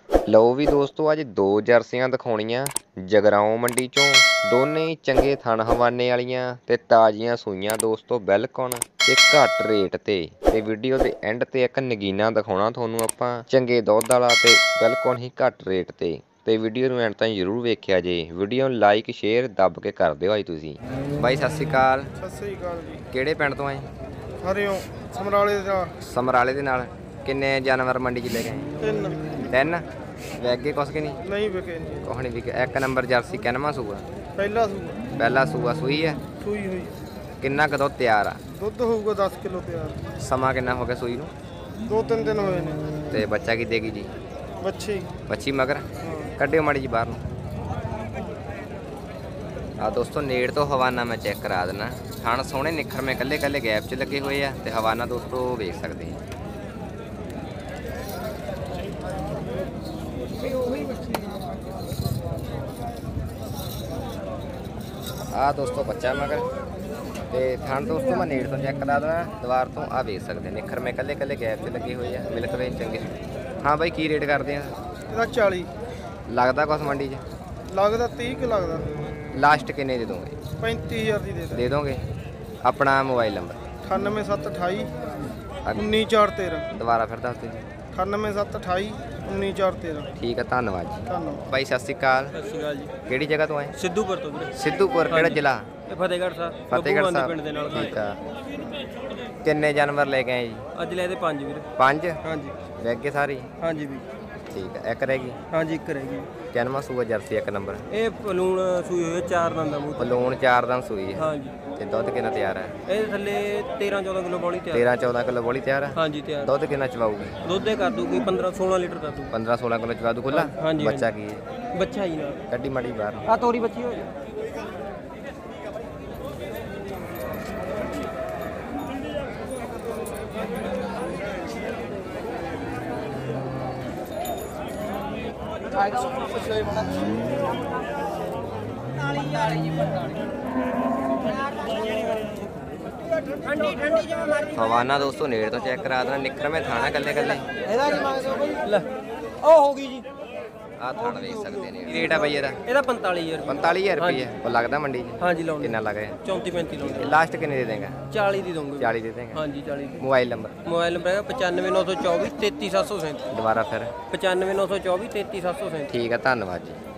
ਲਓ ਵੀ ਦੋਸਤੋ, ਅੱਜ ਦੋ ਜਰਸੀਆਂ ਦਿਖਾਉਣੀਆਂ ਜਗਰਾਓਂ ਮੰਡੀ ਚੋਂ। ਦੋਨੇ ਹੀ ਚੰਗੇ ਥਣ ਹਵਾਨੇ ਵਾਲੀਆਂ ਤੇ ਤਾਜ਼ੀਆਂ ਸੂਈਆਂ ਦੋਸਤੋ, ਬਿਲਕੁਲ ਤੇ ਘੱਟ ਰੇਟ ਤੇ ਵੀਡੀਓ ਦੇ ਐਂਡ ਤੇ ਇੱਕ ਨਗੀਨਾ ਦਿਖਾਉਣਾ ਤੁਹਾਨੂੰ ਆਪਾਂ, ਚੰਗੇ ਦੁੱਧ ਵਾਲਾ ਤੇ ਬਿਲਕੁਲ ਹੀ ਘੱਟ ਰੇਟ ਤੇ ਵੀਡੀਓ ਨੂੰ ਐਂਡ ਤਾਈਂ ਜ਼ਰੂਰ ਵੇਖਿਆ ਜੇ। ਵੀਡੀਓ ਨੂੰ ਲਾਈਕ ਸ਼ੇਅਰ ਦੱਬ ਕੇ ਕਰ ਦਿਓ। ਅੱਜ ਤੁਸੀਂ ਬਾਈ ਸਤਿ ਸ਼੍ਰੀ ਅਕਾਲ। ਸਤਿ ਸ੍ਰੀ ਅਕਾਲ ਜੀ। ਕਿਹੜੇ ਪਿੰਡ ਤੋਂ ਆਏ? ਹਰਿਓਂ ਸਮਰਾਲੇ ਦਾ। ਸਮਰਾਲੇ ਦੇ ਨਾਲ ਕਿੰਨੇ ਜਾਨਵਰ ਮੰਡੀ 'ਚ ਲੈ ਗਏ? ਤਿੰਨ ਵੈਗੇ ਕੁਛ ਕਿ ਨਹੀਂ ਵਿਕੇ ਜੀ। ਕੁਛ ਨਹੀਂ ਵਿਕੇ। ਇੱਕ ਨੰਬਰ ਜਰਸੀ ਕਿੰਨਵਾਂ ਸੂਆ? ਪਹਿਲਾ ਸੂਆ। ਪਹਿਲਾ ਸੂਆ ਸੂਈ ਹੈ? ਸੂਈ ਹੋਈ। ਕਿੰਨਾ ਕੁ ਦੁੱਧ ਤਿਆਰ ਆ? ਦੁੱਧ ਹੋਊਗਾ 10 ਕਿਲੋ ਤਿਆਰ। ਸਮਾਂ ਕਿੰਨਾ ਹੋ ਗਿਆ ਸੂਈ ਨੂੰ? 2-3 ਦਿਨ ਹੋਏ ਨੇ। ਤੇ ਬੱਚਾ ਕੀ ਦੇਗੀ ਜੀ? ਬੱਚੀ ਮਗਰ ਕੱਢਿਓ ਮਾੜੀ ਜੀ ਬਾਹਰ ਨੂੰ। ਆ ਦੋਸਤੋ ਨੇੜ ਤੋਂ ਹਵਾਨਾ ਮੈਂ ਚੈੱਕ ਕਰਾ ਦੇਣਾ। ਥਣ ਸੋਹਣੇ ਨਿਖਰਵੇਂ ਕੱਲੇ ਕੱਲੇ ਗੈਪ 'ਚ ਲੱਗੇ ਹੋਏ ਆ ਤੇ ਹਵਾਨਾ ਦੋਸਤੋ ਵੇਖ ਸਕਦੇ ਆ। ਆ ਦੋਸਤੋ ਬੱਚਾ ਮਗਰ ਤੇ ਥਣ ਦੋਸਤੋ ਮੈਂ ਨੇੜ ਤੋਂ ਚੈੱਕ ਕਰਾ ਦੇਣਾ ਦੀਵਾਰ ਤੋਂ। ਆ ਵੇਖ ਸਕਦੇ ਨਿਖਰਵੇਂ ਕੱਲੇ ਕੱਲੇ ਗੈਪ 'ਚ ਲੱਗੇ ਹੋਏ ਆ। ਮਿਲਕ ਵੇ ਚੰਗੇ। ਹਾਂ ਬਾਈ ਕੀ ਰੇਟ ਕਰਦੇ ਆ ਇਹਦਾ? 40 ਲੱਗਦਾ ਕੁਛ ਮੰਡੀ 'ਚ? ਲੱਗਦਾ 30 ਕਿ ਲੱਗਦਾ। ਲਾਸਟ ਕਿੰਨੇ ਦੇ ਦੋਗੇ? 35000 ਦੀ ਦੇ ਦੋਗੇ? ਆਪਣਾ ਮੋਬਾਈਲ ਨੰਬਰ? 98728 19413। ਦੁਬਾਰਾ ਫਿਰ ਦੱਸ ਦਿਓ ਜੀ। 98728 19413। ਠੀਕ ਹੈ, ਧੰਨਵਾਦ ਜੀ। ਧੰਨਵਾਦ ਬਾਈ ਸਤਿ ਸ਼੍ਰੀ ਅਕਾਲ। ਸਤਿ ਸ਼੍ਰੀ ਅਕਾਲ ਜੀ। ਕਿਹੜੀ ਜਗ੍ਹਾ ਤੋਂ ਆਏ? ਸਿੱਧੂਪੁਰ ਤੋਂ ਵੀਰੇ। ਸਿੱਧੂਪੁਰ ਕਿਹੜਾ ਜ਼ਿਲ੍ਹਾ? ਇਹ ਫਤਿਹਗੜ੍ਹ ਸਾਹਿਬ। ਫਤਿਹਗੜ੍ਹ ਸਾਹਿਬ ਪਿੰਡ ਦੇ ਨਾਲ। ਠੀਕ ਆ। ਕਿੰਨੇ ਜਾਨਵਰ ਲੈ ਕੇ ਆਏ ਜੀ? ਅੱਜ ਲੈ ਦੇ 5 ਵੀਰੇ। 5? ਹਾਂਜੀ ਵੈਗੇ ਸਾਰੀ? ਹਾਂਜੀ ਵੀ। ਠੀਕ ਹੈ, ਇੱਕ ਰਹਿ ਗਈ। ਹਾਂਜੀ ਇੱਕ ਰਹੇਗੀ। ਕਿੰਨਵਾਂ ਸੂਆ ਜਰਸੀ? ਇੱਕ ਨੰਬਰ। ਇਹ ਪਲੂਣ ਸੂਈ ਹੋਈ 4 ਦੰਦ ਦਾ ਮੂੰਹ। ਪਲੂਣ 4 ਦਿਨ ਸੂਈ ਹੈ ਹਾਂਜੀ। ਤੇ ਦੁੱਧ ਕਿੰਨਾ ਤਿਆਰ ਹੈ? ਇਹ ਥੱਲੇ 13-14 ਕਿਲੋ ਬੋਲੀ ਤਿਆਰ। 13-14 ਕਿਲੋ ਬੋਲੀ ਤਿਆਰ ਹੈ? ਹਾਂਜੀ ਤਿਆਰ। ਦੁੱਧ ਕਿੰਨਾ ਚਵਾਊਗੀ? ਦੁੱਧ ਇਹ ਕਰ ਦੂਗੀ 15-16 ਲੀਟਰ ਕਰ ਦੂ। 15-16 ਕਿਲੋ ਚਵਾ ਦੂ ਖੁੱਲਾ? ਹਾਂਜੀ। ਬੱਚਾ ਕੀ ਹੈ? ਬੱਚਾ ਹੀ ਨਾਲ ਕੱਢੀ ਮਾੜੀ ਬਾਹਰ। ਆ ਤੋਰੀ ਬੱਚੀ ਹੋ ਜਾ। ਹਵਾਨਾ ਦੋਸਤੋ ਨੇੜ ਤੋਂ ਚੈੱਕ ਕਰਾ ਦੇਣਾ। ਨਿਕਰਵੇਂ ਥਾਣਾ ਕੱਲੇ ਕੱਲੇ। ਇਹਦਾ ਕੀ ਮੰਗਦੇ ਹੋ ਬਾਈ? ਲੈ ਉਹ ਹੋ ਗਈ ਜੀ। ਆਹ ਥਾਣ ਵੇਖ ਸਕਦੇ ਨੇ। ਕੀ ਰੇਟ ਆ ਬਾਈ ਇਹਦਾ? ਇਹਦਾ 45000 ਰੁਪਏ। 45000 ਰੁਪਏ ਉਹ ਲੱਗਦਾ ਮੰਡੀ 'ਚ? ਹਾਂਜੀ ਲਾਉਣੀ। ਕਿੰਨਾ ਲੱਗ ਰਿਹਾ? 34-35 ਲਾਉਣੀ। ਲਾਸਟ ਕਿੰਨੇ ਦੇ ਦੇਗਾ? 40 ਦੀ ਦਊਂਗੇ। 40 ਦੇ ਦੇਗਾ? ਹਾਂਜੀ 40 ਦੀ। Mobile number? ਮੋਬਾਈਲ ਨੰਬਰ ਹੈਗਾ 95 924 33 737। ਦੁਬਾਰਾ ਫਿਰ? 95 924 33 737। ਠੀਕ ਹੈ, ਧੰਨਵਾਦ ਜੀ।